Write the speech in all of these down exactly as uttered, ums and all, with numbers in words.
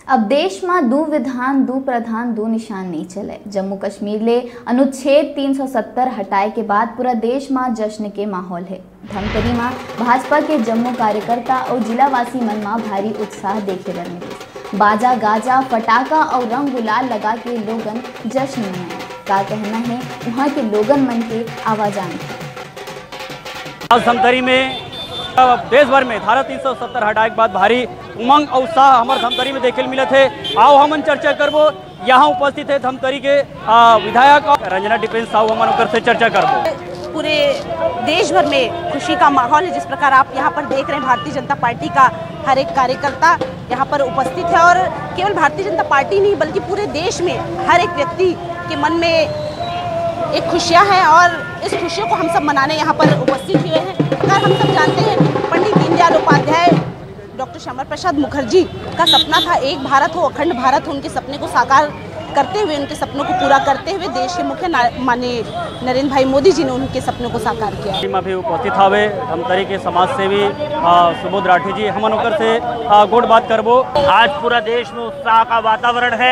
अब देश में दो विधान दो प्रधान दो निशान नहीं चले। जम्मू कश्मीर ले अनुच्छेद तीन सौ सत्तर हटाए के बाद पूरा देश में जश्न के माहौल है। धमतरी में भाजपा के जम्मू कार्यकर्ता और जिलावासी मन में भारी उत्साह देखे बर मिले। बाजा गाजा फटाका और रंग गुलाल लगा के लोगन जश्न मनाए। का कहना है वहाँ के लोगन मन के आवाजान। आज धमतरी में देश भर में धारा तीन सौ सत्तर हटाए के बाद भारी उमंग और उत्साह हमारे धमतरी में देखे मिले थे। आओ हमन चर्चा करबो। यहाँ उपस्थित है धमतरी के विधायक रंजना डिफेंस साहू, हमन उनकर से चर्चा करबो। पूरे देश भर में खुशी का माहौल है। जिस प्रकार आप यहाँ पर देख रहे हैं, भारतीय जनता पार्टी का हर एक कार्यकर्ता यहाँ पर उपस्थित है और केवल भारतीय जनता पार्टी नहीं बल्कि पूरे देश में हर एक व्यक्ति के मन में एक खुशियाँ हैं और इस खुशियों को हम सब मनाने यहाँ पर उपस्थित हुए हैं। अगर हम सब जानते हैं पंडित दीनदयाल उपाध्याय डॉक्टर श्यामा प्रसाद मुखर्जी का सपना था एक भारत हो, अखंड भारत हो। उनके सपने को साकार करते हुए, उनके सपनों को पूरा करते हुए देश के मुख्य माननीय नरेंद्र भाई मोदी जी ने उनके सपनों को साकार किया। में भी उपस्थित हवे धमतरी के समाज सेवी सुबोध राठी जी, हम उनकर से गोड़ बात करबो। आज पूरा देश में उत्साह का वातावरण है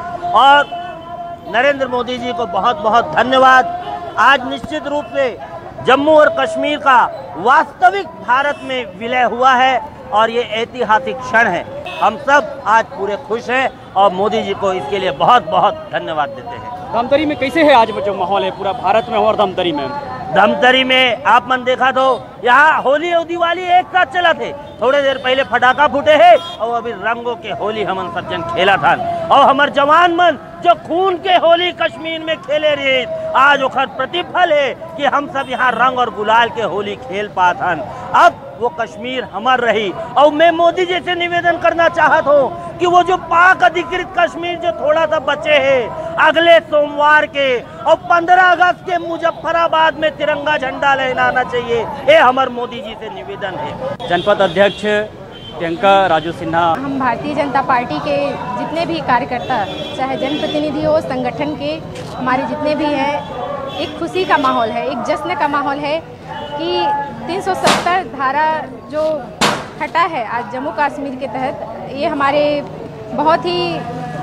और नरेंद्र मोदी जी को बहुत बहुत धन्यवाद। आज निश्चित रूप से जम्मू और कश्मीर का वास्तविक भारत में विलय हुआ है और ये ऐतिहासिक क्षण है। हम सब आज पूरे खुश हैं और मोदी जी को इसके लिए बहुत बहुत धन्यवाद देते हैं। धमतरी में कैसे है आज जो माहौल है पूरा भारत में और धमतरी में? धमतरी में आप मन देखा तो यहाँ होली और दिवाली एक साथ चला थे। थोड़े देर पहले फटाका फूटे है और अभी रंगों के होली हमन सज्जन खेला था और हमार जवान मन जो खून के होली कश्मीर में खेले रहे, आज ओखर प्रतिफल है कि हम सब यहाँ रंग और गुलाल के होली खेल पात हन। अब वो कश्मीर हमार रही और मैं मोदी जी से निवेदन करना चाहत हूँ कि वो जो पाक अधिकृत कश्मीर जो थोड़ा सा बचे है, अगले सोमवार के और पंद्रह अगस्त के मुजफ्फराबाद में तिरंगा झंडा लहराना चाहिए। ये हमार मोदी जी से निवेदन है। जनपद अध्यक्ष प्रियंका राजू सिन्हा, हम भारतीय जनता पार्टी के जितने भी कार्यकर्ता, चाहे जनप्रतिनिधि हो, संगठन के हमारे जितने भी हैं, एक खुशी का माहौल है, एक जश्न का माहौल है कि तीन सौ सत्तर धारा जो हटा है आज जम्मू कश्मीर के तहत, ये हमारे बहुत ही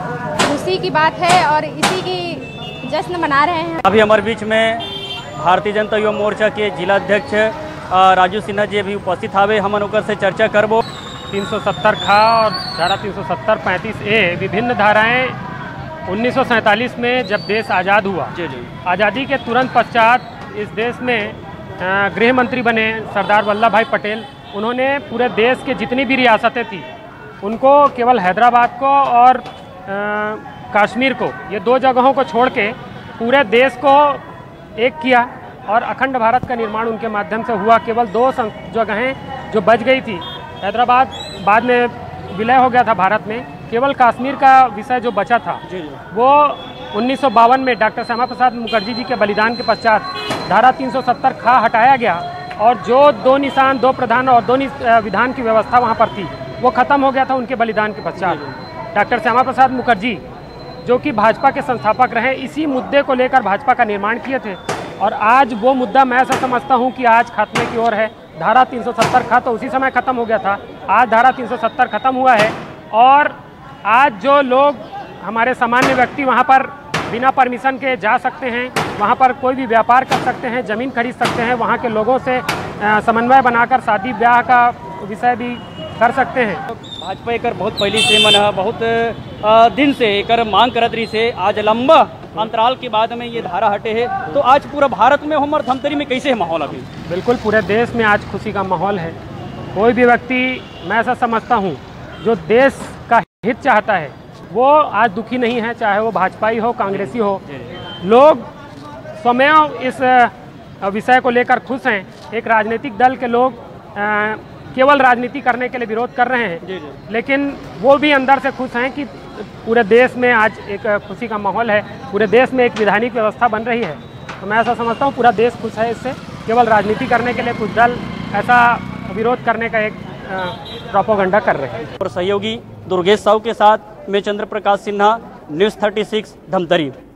खुशी की बात है और इसी की जश्न मना रहे हैं। अभी हमारे बीच में भारतीय जनता युवा मोर्चा के जिला अध्यक्ष राजू सिन्हा जी भी उपस्थित हावे, हमन ओकर से चर्चा करबो। तीन सौ सत्तर खा और धारा तीन सौ सत्तर पैंतीस ए विभिन्न धाराएं उन्नीस सौ सैंतालीस में जब देश आज़ाद हुआ, जी जी आज़ादी के तुरंत पश्चात इस देश में गृह मंत्री बने सरदार वल्लभ भाई पटेल। उन्होंने पूरे देश के जितनी भी रियासतें थी उनको केवल हैदराबाद को और आ, कश्मीर को, ये दो जगहों को छोड़ के पूरे देश को एक किया और अखंड भारत का निर्माण उनके माध्यम से हुआ। केवल दो जगहें जो बच गई थी, हैदराबाद बाद में विलय हो गया था भारत में, केवल कश्मीर का विषय जो बचा था वो उन्नीस सौ बावन में डॉक्टर श्यामा प्रसाद मुखर्जी जी के बलिदान के पश्चात धारा तीन सौ सत्तर खा हटाया गया और जो दो निशान दो प्रधान और दो विधान की व्यवस्था वहाँ पर थी वो खत्म हो गया था उनके बलिदान के पश्चात। डॉक्टर श्यामा प्रसाद मुखर्जी जो कि भाजपा के संस्थापक रहे, इसी मुद्दे को लेकर भाजपा का निर्माण किए थे और आज वो मुद्दा मैं ऐसा समझता हूँ कि आज खात्मे की ओर है। धारा तीन सौ सत्तर खा तो उसी समय ख़त्म हो गया था, आज धारा तीन सौ सत्तर खत्म हुआ है और आज जो लोग हमारे सामान्य व्यक्ति वहाँ पर बिना परमिशन के जा सकते हैं, वहाँ पर कोई भी व्यापार कर सकते हैं, ज़मीन खरीद सकते हैं, वहाँ के लोगों से समन्वय बनाकर शादी ब्याह का विषय भी कर सकते हैं। भाजपा एक बहुत पहले से मन बहुत दिन से एक मांग करत रही से, आज लंबा अंतराल के बाद में ये धारा हटे है तो आज पूरा भारत में हमारे धमतरी में कैसे है माहौल? अभी बिल्कुल पूरे देश में आज खुशी का माहौल है। कोई भी व्यक्ति, मैं ऐसा समझता हूँ, जो देश का हित चाहता है वो आज दुखी नहीं है, चाहे वो भाजपाई हो कांग्रेसी हो। लोग स्वयं इस विषय को लेकर खुश हैं। एक राजनीतिक दल के लोग आ, केवल राजनीति करने के लिए विरोध कर रहे हैं, जी जी। लेकिन वो भी अंदर से खुश हैं कि पूरे देश में आज एक खुशी का माहौल है, पूरे देश में एक विधानिक व्यवस्था बन रही है। तो मैं ऐसा समझता हूँ पूरा देश खुश है इससे। केवल राजनीति करने के लिए कुछ दल ऐसा विरोध करने का एक प्रोपोगंडा कर रहे हैं। और सहयोगी दुर्गेश साहू के साथ मैं चंद्र प्रकाश सिन्हा, न्यूज़ छत्तीस धमतरी।